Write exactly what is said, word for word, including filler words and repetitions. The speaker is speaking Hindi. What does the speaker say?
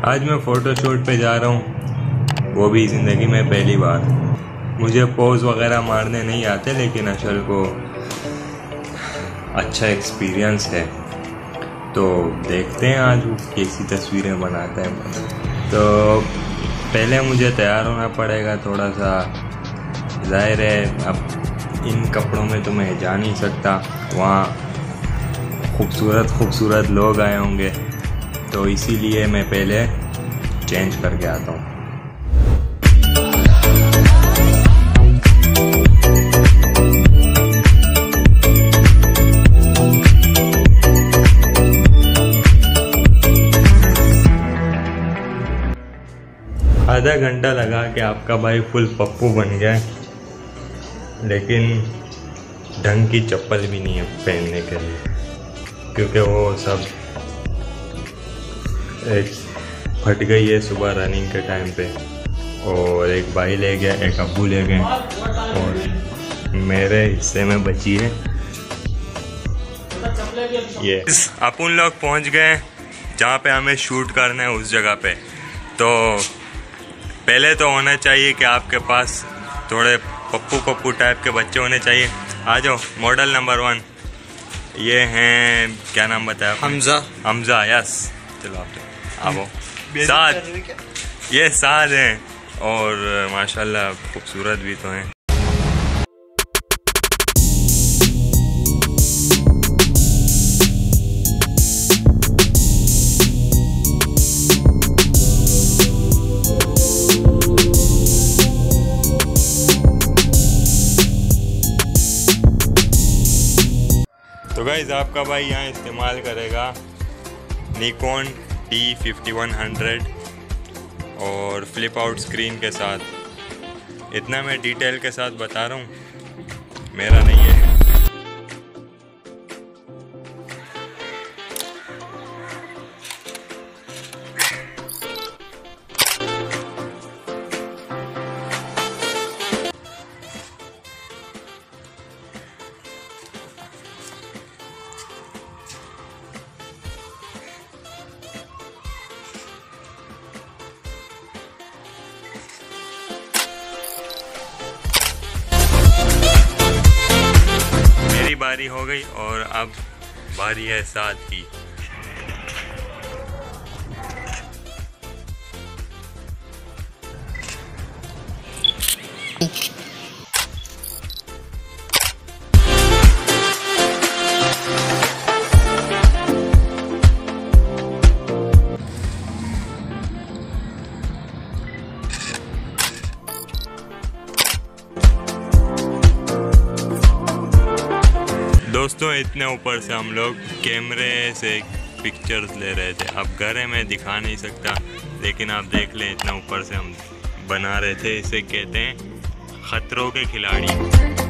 आज मैं फ़ोटोशूट पे जा रहा हूँ, वो भी ज़िंदगी में पहली बार। मुझे पोज वगैरह मारने नहीं आते, लेकिन अशल को अच्छा एक्सपीरियंस है, तो देखते हैं आज वो कैसी तस्वीरें बनाते हैं। तो पहले मुझे तैयार होना पड़ेगा थोड़ा सा, जाहिर है अब इन कपड़ों में तो मैं जा नहीं सकता, वहाँ खूबसूरत खूबसूरत लोग आए होंगे, तो इसीलिए मैं पहले चेंज करके आता हूँ। आधा घंटा लगा कि आपका भाई फुल पप्पू बन गया, लेकिन ढंग की चप्पल भी नहीं है पहनने के लिए, क्योंकि वो सब एक फट गई है सुबह रनिंग के टाइम पे, और एक भाई ले गया, एक अब्बू ले गए, और मेरे हिस्से में बची है ये। अपन लोग पहुंच गए जहाँ पे हमें शूट करना है, उस जगह पे। तो पहले तो होना चाहिए कि आपके पास थोड़े पप्पू पप्पू टाइप के बच्चे होने चाहिए। आ जाओ, मॉडल नंबर वन ये हैं, क्या नाम बताया? हमजा। हमजा, यस। चलो आप तो आओ। साद, ये साद हैं, और माशाल्लाह खूबसूरत भी तो हैं। तो गाइस, आपका भाई यहाँ इस्तेमाल करेगा Nikon D fifty one hundred और फ्लिप आउट स्क्रीन के साथ। इतना मैं डिटेल के साथ बता रहा हूँ, मेरा नहीं है। बारी हो गई, और अब बारी है साद की। दोस्तों, इतने ऊपर से हम लोग कैमरे से पिक्चर्स ले रहे थे। अब घर है, मैं दिखा नहीं सकता, लेकिन आप देख लें, इतना ऊपर से हम बना रहे थे। इसे कहते हैं खतरों के खिलाड़ी।